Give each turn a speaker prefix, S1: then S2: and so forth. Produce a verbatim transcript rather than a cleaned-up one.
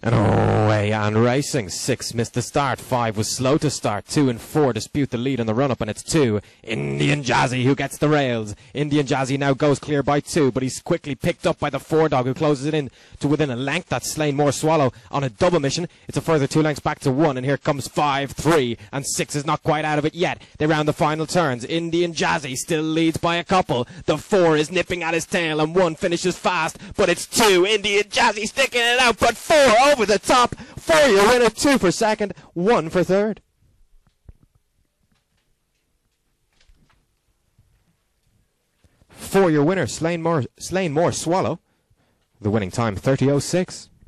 S1: And away and racing. Six missed the start. Five was slow to start. Two and four dispute the lead in the run-up, and it's two. Indian Jazzy who gets the rails. Indian Jazzy now goes clear by two, but he's quickly picked up by the four dog who closes it in to within a length. That's Slanemore Swallow on a double mission. It's a further two lengths back to one, and here comes five, three, and six is not quite out of it yet. They round the final turns. Indian Jazzy still leads by a couple. The four is nipping at his tail, and one finishes fast, but it's two. Indian Jazzy sticking it out, but four over the top. For your winner, two for second, one for third. For your winner, Slanemore, Slanemore Swallow. The winning time, thirty oh six.